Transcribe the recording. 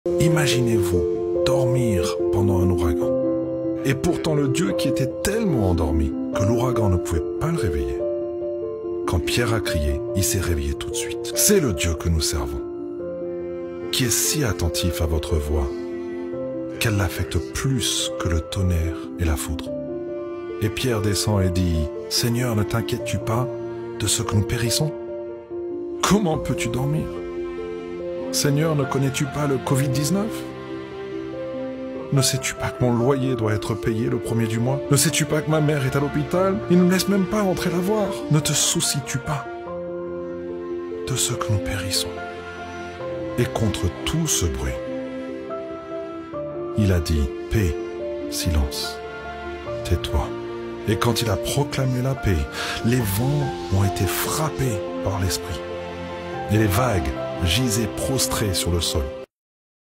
Imaginez-vous dormir pendant un ouragan. Et pourtant le Dieu qui était tellement endormi que l'ouragan ne pouvait pas le réveiller. Quand Pierre a crié, il s'est réveillé tout de suite. C'est le Dieu que nous servons, qui est si attentif à votre voix, qu'elle l'affecte plus que le tonnerre et la foudre. Et Pierre descend et dit, « Seigneur, ne t'inquiètes-tu pas de ce que nous périssons? Comment peux-tu dormir? Seigneur, ne connais-tu pas le Covid-19? Ne sais-tu pas que mon loyer doit être payé le 1er du mois? Ne sais-tu pas que ma mère est à l'hôpital? Il ne me laisse même pas rentrer la voir. Ne te soucies-tu pas de ce que nous périssons? » Et contre tout ce bruit, il a dit, « Paix, silence, tais-toi. » Et quand il a proclamé la paix, les vents ont été frappés par l'Esprit. Et les vagues gisaient prostrées sur le sol.